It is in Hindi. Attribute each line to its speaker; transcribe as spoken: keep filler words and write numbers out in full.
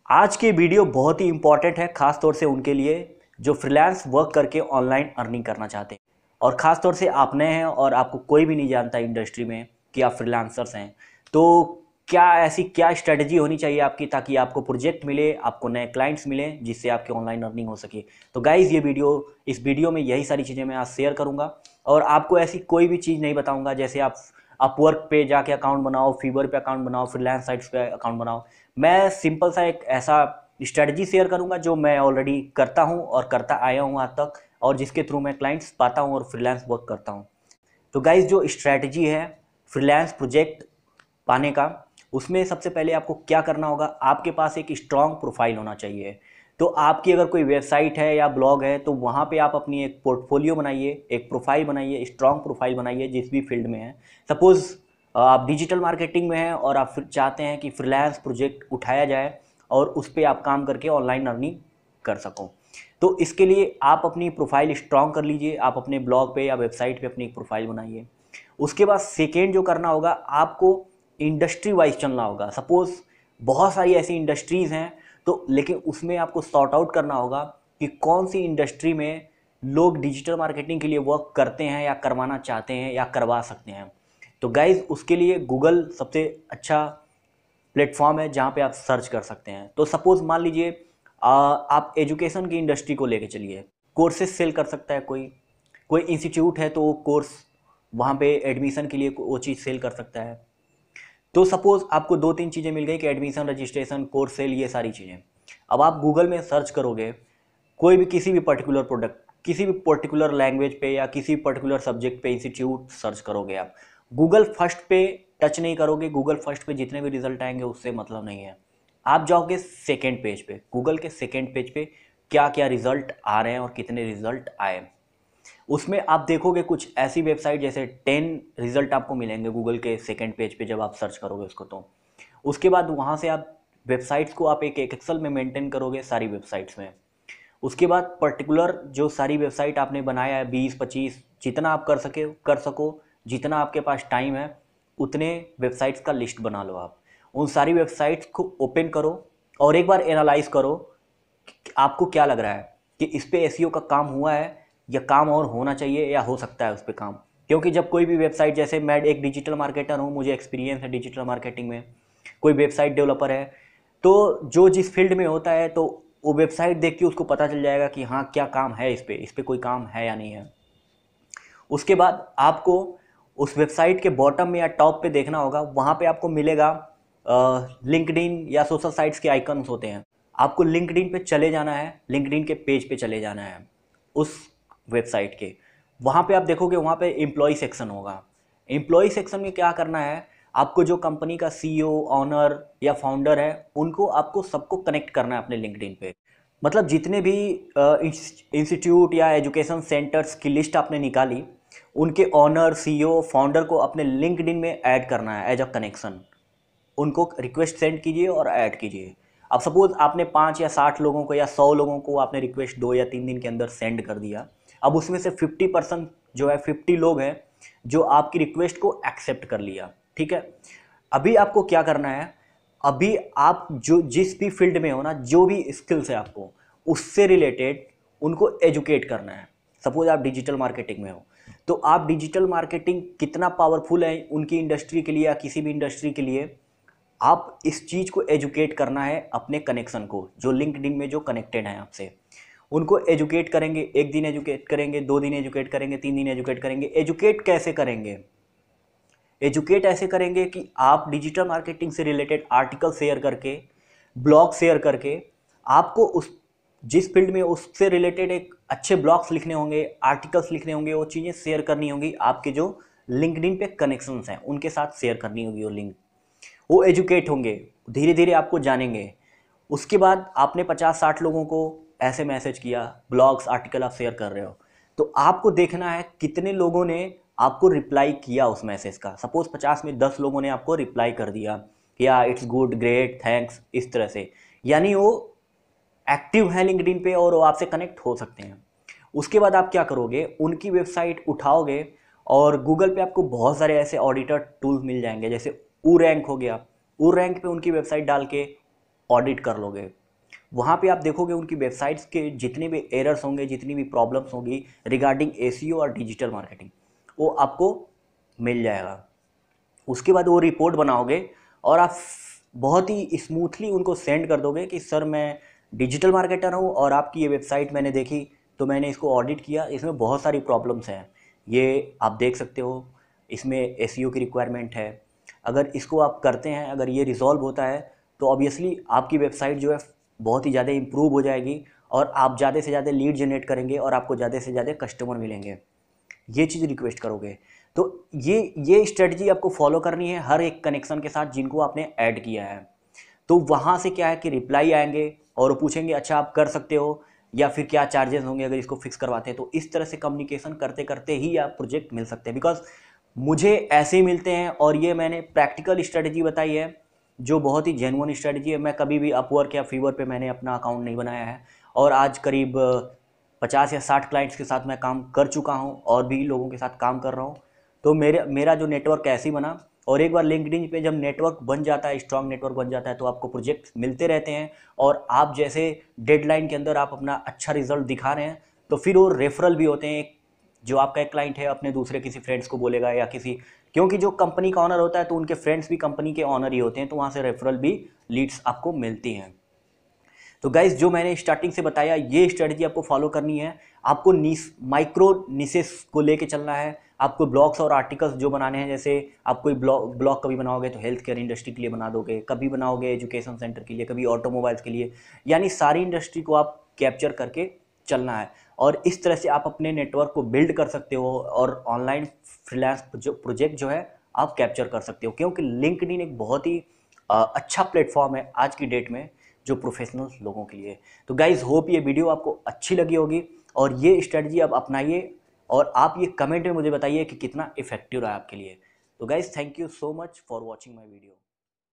Speaker 1: आज की वीडियो बहुत ही इंपॉर्टेंट है, खास तौर से उनके लिए जो फ्रीलांस वर्क करके ऑनलाइन अर्निंग करना चाहते हैं। और ख़ास तौर से आप नए हैं और आपको कोई भी नहीं जानता इंडस्ट्री में कि आप फ्रीलांसर्स हैं, तो क्या ऐसी क्या स्ट्रेटजी होनी चाहिए आपकी ताकि आपको प्रोजेक्ट मिले, आपको नए क्लाइंट्स मिलें, जिससे आपकी ऑनलाइन अर्निंग हो सके। तो गाइज़ ये वीडियो इस वीडियो में यही सारी चीज़ें मैं आज शेयर करूँगा और आपको ऐसी कोई भी चीज़ नहीं बताऊँगा जैसे आप अपवर्क पे जाके अकाउंट बनाओ, फीवर पे अकाउंट बनाओ, फ्रीलांस साइट्स पे अकाउंट बनाओ। मैं सिंपल सा एक ऐसा स्ट्रेटजी शेयर करूंगा जो मैं ऑलरेडी करता हूं और करता आया हूं आज तक, और जिसके थ्रू मैं क्लाइंट्स पाता हूं और फ्रीलांस वर्क करता हूं। तो गाइज जो स्ट्रेटजी है फ्रीलांस प्रोजेक्ट पाने का, उसमें सबसे पहले आपको क्या करना होगा, आपके पास एक स्ट्रॉन्ग प्रोफाइल होना चाहिए। तो आपकी अगर कोई वेबसाइट है या ब्लॉग है तो वहाँ पे आप अपनी एक पोर्टफोलियो बनाइए, एक प्रोफाइल बनाइए, स्ट्रॉन्ग प्रोफाइल बनाइए जिस भी फील्ड में है। सपोज़ आप डिजिटल मार्केटिंग में हैं और आप चाहते हैं कि फ्रीलांस प्रोजेक्ट उठाया जाए और उस पर आप काम करके ऑनलाइन अर्निंग कर सको, तो इसके लिए आप अपनी प्रोफाइल स्ट्रॉन्ग कर लीजिए। आप अपने ब्लॉग पे या वेबसाइट पे अपनी एक प्रोफाइल बनाइए। उसके बाद सेकेंड जो करना होगा, आपको इंडस्ट्री वाइज चलना होगा। सपोज़ बहुत सारी ऐसी इंडस्ट्रीज़ हैं, तो लेकिन उसमें आपको सॉर्ट आउट करना होगा कि कौन सी इंडस्ट्री में लोग डिजिटल मार्केटिंग के लिए वर्क करते हैं या करवाना चाहते हैं या करवा सकते हैं। तो गाइज़ उसके लिए गूगल सबसे अच्छा प्लेटफॉर्म है जहाँ पे आप सर्च कर सकते हैं। तो सपोज़ मान लीजिए आ, आप एजुकेशन की इंडस्ट्री को लेके चलिए, कोर्सेज सेल कर सकता है कोई कोई इंस्टीट्यूट है तो वो कोर्स वहाँ पे एडमिशन के लिए वो चीज़ सेल कर सकता है। तो सपोज़ आपको दो तीन चीज़ें मिल गई कि एडमिशन, रजिस्ट्रेशन, कोर्स सेल, ये सारी चीज़ें। अब आप गूगल में सर्च करोगे कोई भी किसी भी पर्टिकुलर प्रोडक्ट, किसी भी पर्टिकुलर लैंग्वेज पे या किसी पर्टिकुलर सब्जेक्ट पे इंस्टीट्यूट सर्च करोगे, आप गूगल फर्स्ट पे टच नहीं करोगे। गूगल फर्स्ट पे जितने भी रिजल्ट आएंगे उससे मतलब नहीं है। आप जाओगे सेकेंड पेज पे, गूगल के सेकेंड पेज पे क्या क्या रिजल्ट आ रहे हैं और कितने रिजल्ट आए। उसमें आप देखोगे कुछ ऐसी वेबसाइट जैसे टेन रिजल्ट आपको मिलेंगे गूगल के सेकेंड पेज पे जब आप सर्च करोगे उसको। तो उसके बाद वहाँ से आप वेबसाइट्स को आप एक एक्सेल में मेंटेन करोगे सारी वेबसाइट्स में। उसके बाद पर्टिकुलर जो सारी वेबसाइट आपने बनाया है, बीस पच्चीस जितना आप कर सके कर सको, जितना आपके पास टाइम है उतने वेबसाइट्स का लिस्ट बना लो। आप उन सारी वेबसाइट्स को ओपन करो और एक बार एनालाइज करो कि आपको क्या लग रहा है कि इस पे एसईओ का काम हुआ है या काम और होना चाहिए या हो सकता है उस पर काम। क्योंकि जब कोई भी वेबसाइट, जैसे मैं एक डिजिटल मार्केटर हूँ, मुझे एक्सपीरियंस है डिजिटल मार्केटिंग में, कोई वेबसाइट डेवलपर है तो जो जिस फील्ड में होता है तो वो वेबसाइट देख के उसको पता चल जाएगा कि हाँ क्या काम है इस पर, इस पर कोई काम है या नहीं है। उसके बाद आपको उस वेबसाइट के बॉटम में या टॉप पे देखना होगा, वहाँ पे आपको मिलेगा लिंक्डइन या सोशल साइट्स के आइकन्स होते हैं। आपको लिंक्डइन पे चले जाना है, लिंक्डइन के पेज पे चले जाना है उस वेबसाइट के। वहाँ पे आप देखोगे वहाँ पे एम्प्लॉय सेक्शन होगा। एम्प्लॉय सेक्शन में क्या करना है, आपको जो कंपनी का सीईओ, ऑनर या फाउंडर है उनको आपको सबको कनेक्ट करना है अपने लिंक्डइन पे। मतलब जितने भी इंस्टीट्यूट या एजुकेशन सेंटर्स की लिस्ट आपने निकाली, उनके ऑनर, सीईओ, फाउंडर को अपने लिंक्डइन में ऐड करना है एज अ कनेक्शन। उनको रिक्वेस्ट सेंड कीजिए और ऐड कीजिए। अब सपोज आपने पाँच या साठ लोगों को या सौ लोगों को आपने रिक्वेस्ट दो या तीन दिन के अंदर सेंड कर दिया। अब उसमें से फिफ्टी परसेंट जो है फिफ्टी लोग हैं जो आपकी रिक्वेस्ट को एक्सेप्ट कर लिया, ठीक है। अभी आपको क्या करना है, अभी आप जो जिस भी फील्ड में हो ना, जो भी स्किल्स है आपको उससे रिलेटेड उनको एजुकेट करना है। सपोज आप डिजिटल मार्केटिंग में हो तो आप डिजिटल मार्केटिंग कितना पावरफुल है उनकी इंडस्ट्री के लिए या किसी भी इंडस्ट्री के लिए, आप इस चीज़ को एजुकेट करना है अपने कनेक्शन को जो लिंक्डइन में जो कनेक्टेड हैं आपसे। उनको एजुकेट करेंगे, एक दिन एजुकेट करेंगे, दो दिन एजुकेट करेंगे, तीन दिन एजुकेट करेंगे। एजुकेट कैसे करेंगे, एजुकेट ऐसे करेंगे कि आप डिजिटल मार्केटिंग से रिलेटेड आर्टिकल शेयर करके, ब्लॉग शेयर करके, आपको उस जिस फील्ड में उससे रिलेटेड एक अच्छे ब्लॉग्स लिखने होंगे, आर्टिकल्स लिखने होंगे, वो चीज़ें शेयर करनी होंगी। आपके जो लिंक्डइन पे कनेक्शंस हैं उनके साथ शेयर करनी होगी वो लिंक। वो एजुकेट होंगे, धीरे धीरे आपको जानेंगे। उसके बाद आपने पचास साठ लोगों को ऐसे मैसेज किया, ब्लॉग्स, आर्टिकल आप शेयर कर रहे हो, तो आपको देखना है कितने लोगों ने आपको रिप्लाई किया उस मैसेज का। सपोज पचास में दस लोगों ने आपको रिप्लाई कर दिया, या इट्स गुड, ग्रेट, थैंक्स, इस तरह से, यानी वो एक्टिव है लिंक्डइन पे और वो आपसे कनेक्ट हो सकते हैं। उसके बाद आप क्या करोगे, उनकी वेबसाइट उठाओगे और गूगल पे आपको बहुत सारे ऐसे ऑडिटर टूल्स मिल जाएंगे, जैसे ऊ रैंक हो गया। ऊ रैंक पे उनकी वेबसाइट डाल के ऑडिट कर लोगे। वहाँ पे आप देखोगे उनकी वेबसाइट्स के जितने भी एरर्स होंगे, जितनी भी प्रॉब्लम्स होंगी रिगार्डिंग एसीओ और डिजिटल मार्केटिंग, वो आपको मिल जाएगा। उसके बाद वो रिपोर्ट बनाओगे और आप बहुत ही स्मूथली उनको सेंड कर दोगे कि सर मैं डिजिटल मार्केटर हूँ और आपकी ये वेबसाइट मैंने देखी तो मैंने इसको ऑडिट किया, इसमें बहुत सारी प्रॉब्लम्स हैं, ये आप देख सकते हो, इसमें एसईओ की रिक्वायरमेंट है। अगर इसको आप करते हैं, अगर ये रिजॉल्व होता है तो ऑब्वियसली आपकी वेबसाइट जो है बहुत ही ज़्यादा इम्प्रूव हो जाएगी और आप ज़्यादा से ज़्यादा लीड जनरेट करेंगे और आपको ज़्यादा से ज़्यादा कस्टमर मिलेंगे। ये चीज़ रिक्वेस्ट करोगे। तो ये ये स्ट्रेटजी आपको फॉलो करनी है हर एक कनेक्शन के साथ जिनको आपने ऐड किया है। तो वहाँ से क्या है कि रिप्लाई आएंगे और वो पूछेंगे अच्छा आप कर सकते हो या फिर क्या चार्जेस होंगे अगर इसको फिक्स करवाते हैं। तो इस तरह से कम्युनिकेशन करते करते ही आप प्रोजेक्ट मिल सकते हैं। बिकॉज मुझे ऐसे ही मिलते हैं और ये मैंने प्रैक्टिकल स्ट्रेटजी बताई है जो बहुत ही जेन्युइन स्ट्रेटजी है। मैं कभी भी अपवर्क या फीवर पे मैंने अपना अकाउंट नहीं बनाया है और आज करीब पचास या साठ क्लाइंट्स के साथ मैं काम कर चुका हूँ और भी लोगों के साथ काम कर रहा हूँ। तो मेरे मेरा जो नेटवर्क ऐसे ही बना और एक बार लिंक्डइन पे जब नेटवर्क बन जाता है, स्ट्रांग नेटवर्क बन जाता है, तो आपको प्रोजेक्ट मिलते रहते हैं और आप जैसे डेडलाइन के अंदर आप अपना अच्छा रिजल्ट दिखा रहे हैं तो फिर वो रेफरल भी होते हैं। जो आपका एक क्लाइंट है अपने दूसरे किसी फ्रेंड्स को बोलेगा या किसी, क्योंकि जो कंपनी का ऑनर होता है तो उनके फ्रेंड्स भी कंपनी के ऑनर ही होते हैं, तो वहाँ से रेफरल भी लीड्स आपको मिलती हैं। तो गाइस जो मैंने स्टार्टिंग से बताया ये स्ट्रेटजी आपको फॉलो करनी है। आपको नीस माइक्रो निशेस को लेके चलना है। आपको ब्लॉग्स और आर्टिकल्स जो बनाने हैं, जैसे आप कोई ब्लॉग ब्लॉग कभी बनाओगे तो हेल्थ केयर इंडस्ट्री के लिए बना दोगे, कभी बनाओगे एजुकेशन सेंटर के लिए, कभी ऑटोमोबाइल्स के लिए, यानी सारी इंडस्ट्री को आप कैप्चर करके चलना है। और इस तरह से आप अपने नेटवर्क को बिल्ड कर सकते हो और ऑनलाइन फ्रीलांस जो प्रोजेक्ट जो है आप कैप्चर कर सकते हो। क्योंकि लिंक्डइन एक बहुत ही अ, अच्छा प्लेटफॉर्म है आज की डेट में जो प्रोफेशनल लोगों के लिए। तो गाइज होप ये वीडियो आपको अच्छी लगी होगी और ये स्ट्रेटजी आप अपनाइए और आप ये कमेंट में मुझे बताइए कि कितना इफेक्टिव रहा आपके लिए। तो guys thank you so much for watching my video.